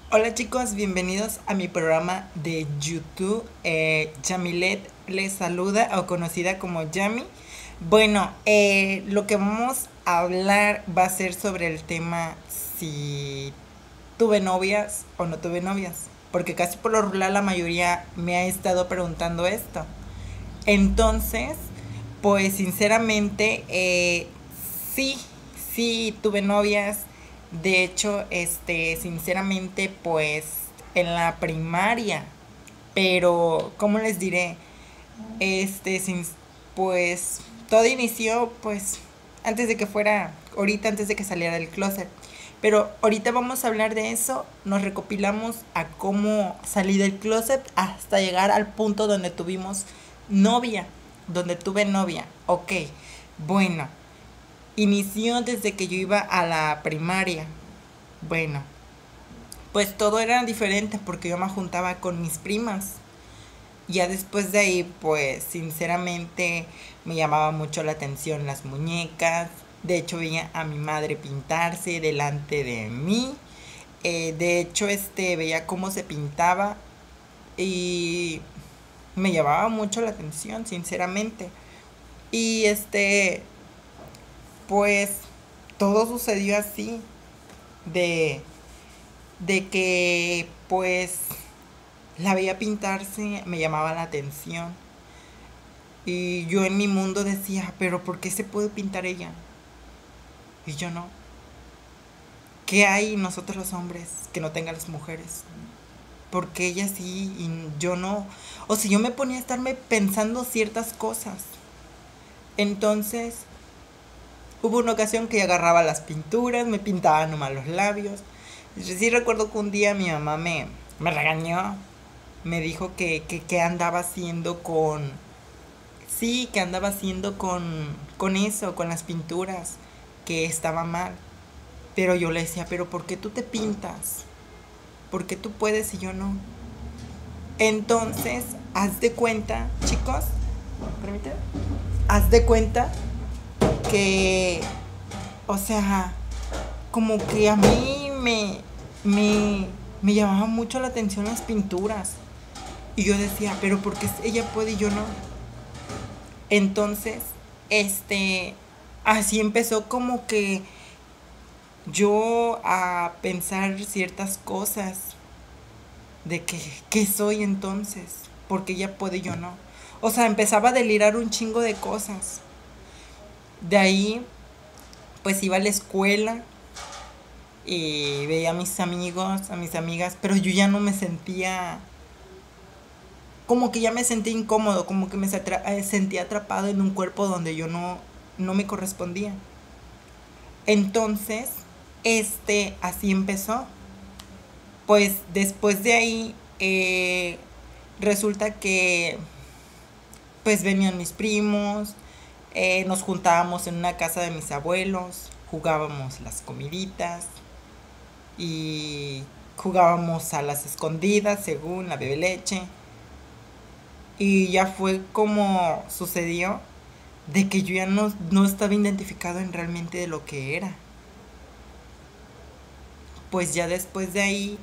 Hola chicos, bienvenidos a mi programa de YouTube. Yamilet les saluda, o conocida como Yami. Bueno, lo que vamos a hablar va a ser sobre el tema si tuve novias o no tuve novias. Porque casi por lo regular la mayoría me ha estado preguntando esto. Entonces, pues sinceramente, sí, sí tuve novias. De hecho, sinceramente, pues en la primaria. Pero, ¿cómo les diré? Pues todo inició, pues, antes de que fuera, ahorita antes de que saliera del closet. Pero ahorita vamos a hablar de eso, nos recopilamos a cómo salí del closet hasta llegar al punto donde tuvimos novia, donde tuve novia. Ok, bueno, inició desde que yo iba a la primaria. Bueno, pues todo era diferente porque yo me juntaba con mis primas. Ya después de ahí, pues sinceramente me llamaba mucho la atención las muñecas. De hecho, veía a mi madre pintarse delante de mí. De hecho, veía cómo se pintaba y me llamaba mucho la atención, sinceramente. Y pues todo sucedió así, de, de que pues la veía pintarse, me llamaba la atención. Y yo en mi mundo decía, pero ¿por qué se puede pintar ella? Y yo no. ¿Qué hay en nosotros los hombres que no tengan las mujeres? Porque ella sí y yo no. O sea, yo me ponía a estarme pensando ciertas cosas. Entonces, hubo una ocasión que agarraba las pinturas, me pintaba nomás los labios. Sí recuerdo que un día mi mamá me regañó. Me dijo que andaba haciendo con... Sí, que andaba haciendo con eso, con las pinturas, que estaba mal. Pero yo le decía, pero ¿por qué tú te pintas? ¿Por qué tú puedes y yo no? Entonces, haz de cuenta, chicos, permíteme, haz de cuenta que, o sea, como que a mí me llamaba mucho la atención las pinturas. Y yo decía, pero ¿por qué ella puede y yo no? Entonces, así empezó como que yo a pensar ciertas cosas de que, ¿qué soy entonces? Porque ella puede y yo no. O sea, empezaba a delirar un chingo de cosas. De ahí, pues iba a la escuela y veía a mis amigos, a mis amigas, pero yo ya no me sentía, como que ya me sentía incómodo, como que sentía atrapado en un cuerpo donde yo no me correspondía. Entonces, así empezó. Pues después de ahí, resulta que pues venían mis primos, nos juntábamos en una casa de mis abuelos, jugábamos las comiditas y jugábamos a las escondidas según la bebe leche. Y ya fue como sucedió de que yo ya no estaba identificado en realmente de lo que era. Pues ya después de ahí,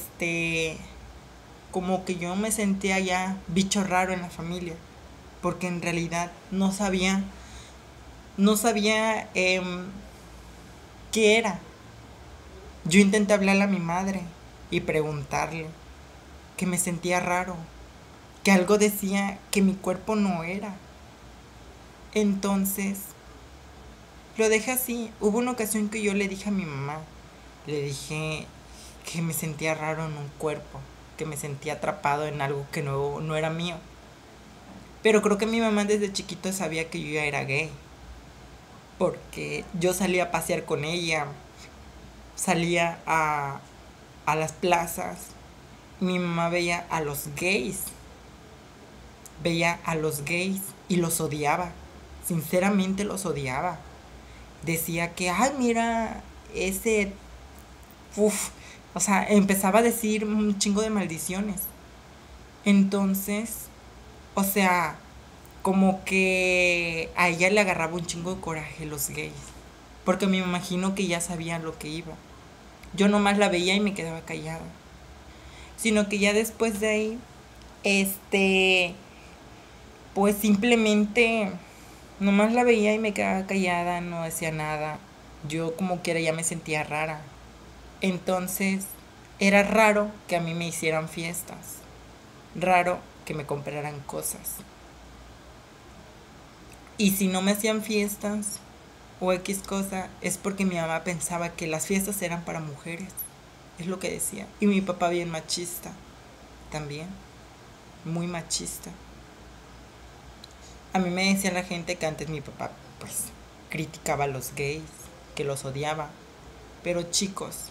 como que yo me sentía ya bicho raro en la familia, porque en realidad no sabía qué era. Yo intenté hablarle a mi madre y preguntarle que me sentía raro, que algo decía que mi cuerpo no era. Entonces, lo dejé así. Hubo una ocasión que yo le dije a mi mamá, le dije que me sentía raro en un cuerpo, que me sentía atrapado en algo que no era mío. Pero creo que mi mamá desde chiquito sabía que yo ya era gay, porque yo salía a pasear con ella, salía a las plazas. Mi mamá veía a los gays y los odiaba, sinceramente los odiaba. Decía que, ay, mira, ese, uff, o sea, empezaba a decir un chingo de maldiciones. Entonces, o sea, como que a ella le agarraba un chingo de coraje los gays, porque me imagino que ya sabían lo que iba. Yo nomás la veía y me quedaba callada. sino que ya después de ahí, este, pues simplemente nomás la veía y me quedaba callada, no decía nada. Yo como quiera ya me sentía rara. Entonces, era raro que a mí me hicieran fiestas, raro que me compraran cosas. Y si no me hacían fiestas o X cosa, es porque mi mamá pensaba que las fiestas eran para mujeres. Es lo que decía. Y mi papá bien machista también, muy machista. A mí me decía la gente que antes mi papá pues criticaba a los gays, que los odiaba. Pero chicos,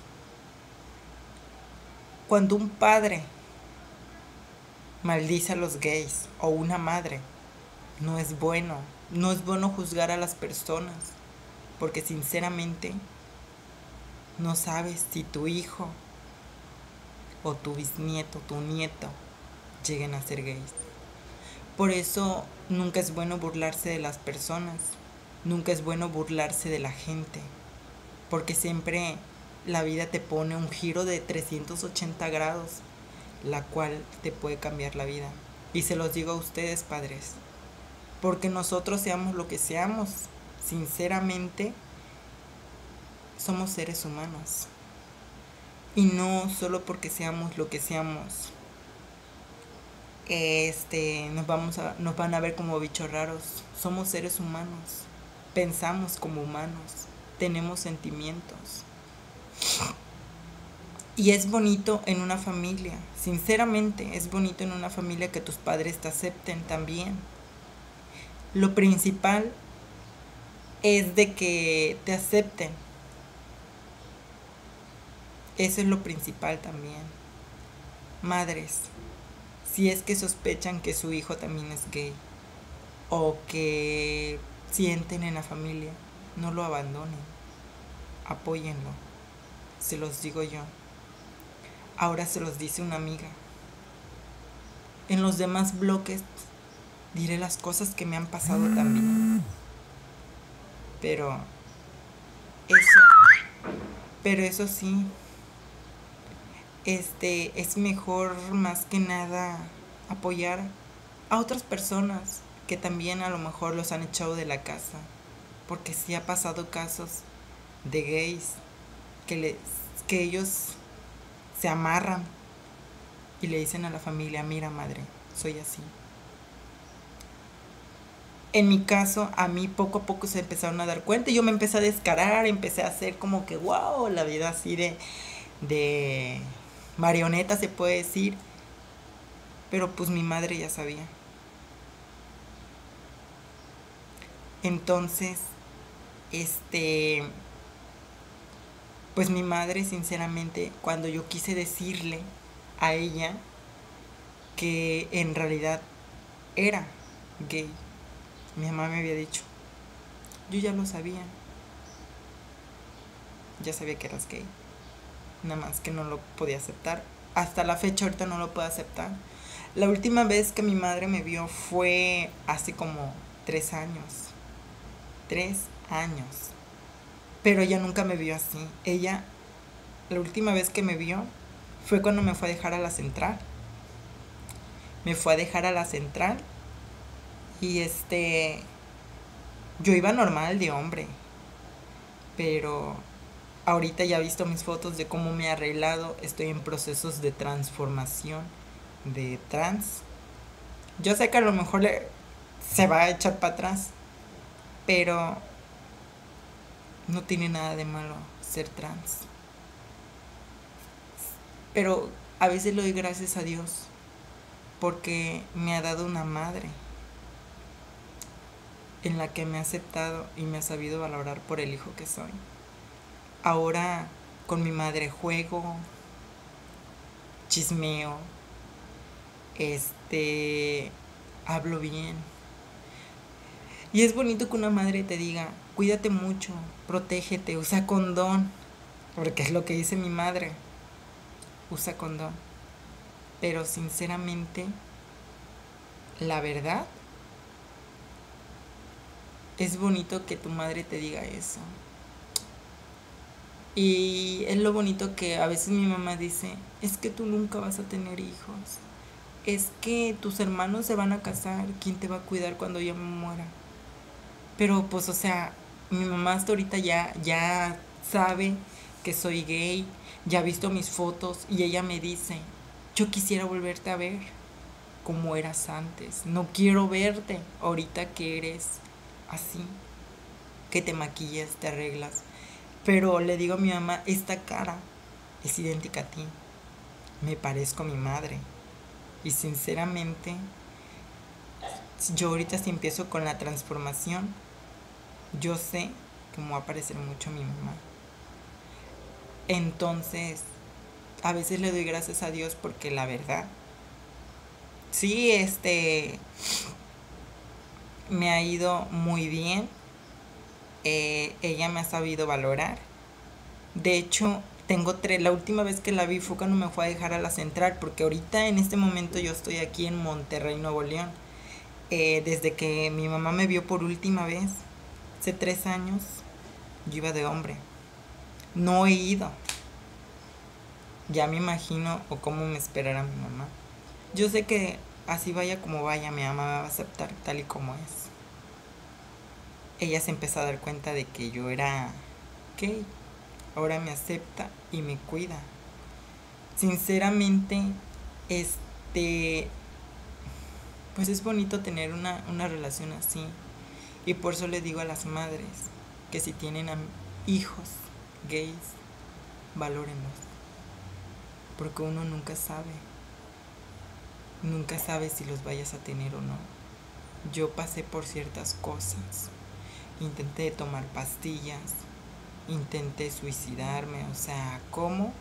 cuando un padre maldice a los gays o una madre, no es bueno. No es bueno juzgar a las personas, porque sinceramente no sabes si tu hijo o tu bisnieto, tu nieto, lleguen a ser gays. Por eso nunca es bueno burlarse de las personas, nunca es bueno burlarse de la gente, porque siempre la vida te pone un giro de 380 grados, la cual te puede cambiar la vida. Y se los digo a ustedes, padres, porque nosotros seamos lo que seamos, sinceramente, somos seres humanos. Y no solo porque seamos lo que seamos, nos van a ver como bichos raros. Somos seres humanos, pensamos como humanos, tenemos sentimientos. Y es bonito en una familia, sinceramente, es bonito en una familia que tus padres te acepten también. Lo principal es de que te acepten. Eso es lo principal también. Madres, si es que sospechan que su hijo también es gay o que sienten en la familia, no lo abandonen, apóyenlo, se los digo yo. Ahora se los dice una amiga. En los demás bloques diré las cosas que me han pasado también. Pero eso sí, es mejor más que nada apoyar a otras personas que también a lo mejor los han echado de la casa, porque sí ha pasado casos de gays que ellos se amarran y le dicen a la familia: mira, madre, soy así. En mi caso, a mí poco a poco se empezaron a dar cuenta y yo me empecé a descarar, empecé a hacer como que wow, la vida así de marioneta se puede decir, pero pues mi madre ya sabía. Entonces, este, pues mi madre sinceramente, cuando yo quise decirle a ella que en realidad era gay, mi mamá me había dicho: yo ya lo sabía, ya sabía que eras gay, nada más que no lo podía aceptar. Hasta la fecha ahorita no lo puedo aceptar. La última vez que mi madre me vio fue hace como 3 años. 3 años. Pero ella nunca me vio así. Ella, la última vez que me vio fue cuando me fue a dejar a la central. Me fue a dejar a la central y yo iba normal de hombre, pero ahorita ya he visto mis fotos de cómo me he arreglado. Estoy en procesos de transformación de trans. Yo sé que a lo mejor se va a echar para atrás, pero no tiene nada de malo ser trans. Pero a veces le doy gracias a Dios porque me ha dado una madre en la que me ha aceptado y me ha sabido valorar por el hijo que soy. Ahora con mi madre juego, chismeo, hablo bien. Y es bonito que una madre te diga: cuídate mucho, protégete, usa condón, porque es lo que dice mi madre, usa condón. Pero sinceramente, la verdad, es bonito que tu madre te diga eso. Y es lo bonito que a veces mi mamá dice, es que tú nunca vas a tener hijos, es que tus hermanos se van a casar, ¿quién te va a cuidar cuando yo me muera? Pero pues, o sea, mi mamá hasta ahorita ya sabe que soy gay, ya ha visto mis fotos y ella me dice, yo quisiera volverte a ver como eras antes, no quiero verte ahorita que eres así, que te maquillas, te arreglas. Pero le digo a mi mamá, esta cara es idéntica a ti, me parezco a mi madre. Y sinceramente, yo ahorita si empiezo con la transformación, yo sé que me va a parecer mucho a mi mamá. Entonces, a veces le doy gracias a Dios porque la verdad, sí, me ha ido muy bien. Ella me ha sabido valorar. De hecho, la última vez que la vi fue cuando me fue a dejar a la central, porque ahorita en este momento yo estoy aquí en Monterrey, Nuevo León. Desde que mi mamá me vio por última vez, hace 3 años, yo iba de hombre. No he ido. Ya me imagino o cómo me esperará mi mamá. Yo sé que así vaya como vaya, mi mamá me va a aceptar tal y como es. Ella se empezó a dar cuenta de que yo era gay. Ahora me acepta y me cuida. Sinceramente, este, pues es bonito tener una relación así. Y por eso le digo a las madres que si tienen hijos gays, valórenlos. Porque uno nunca sabe. Nunca sabe si los vayas a tener o no. Yo pasé por ciertas cosas. Intenté tomar pastillas. Intenté suicidarme. O sea, ¿cómo?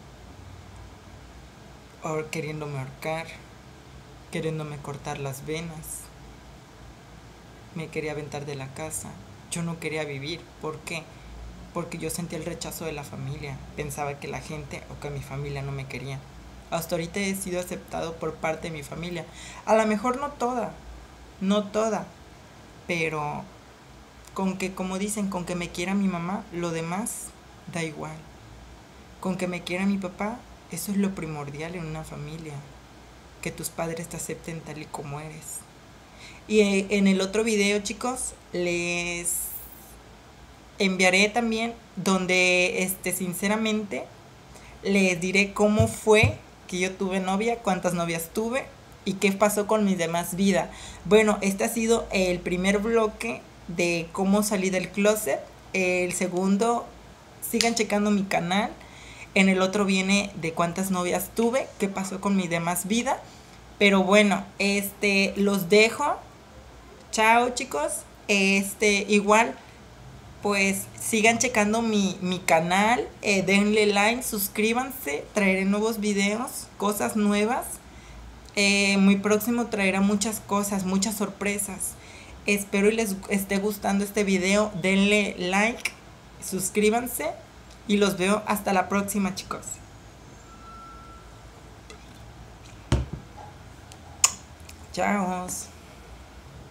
Queriéndome ahorcar. Queriéndome cortar las venas. Me quería aventar de la casa. Yo no quería vivir. ¿Por qué? Porque yo sentía el rechazo de la familia. Pensaba que la gente o que mi familia no me quería. Hasta ahorita he sido aceptado por parte de mi familia. A lo mejor no toda, pero con que, como dicen, con que me quiera mi mamá, lo demás da igual. Con que me quiera mi papá, eso es lo primordial en una familia. Que tus padres te acepten tal y como eres. Y en el otro video, chicos, les enviaré también donde, sinceramente, les diré cómo fue que yo tuve novia, cuántas novias tuve y qué pasó con mi demás vida. Bueno, este ha sido el primer bloque de cómo salí del closet. El segundo, sigan checando mi canal. En el otro viene de cuántas novias tuve, qué pasó con mi demás vida. Pero bueno, los dejo. Chao, chicos. Igual pues sigan checando mi canal, denle like, suscríbanse, traeré nuevos videos, cosas nuevas. Muy próximo traerá muchas cosas, muchas sorpresas. Espero y les esté gustando este video, denle like, suscríbanse y los veo hasta la próxima, chicos. Chao.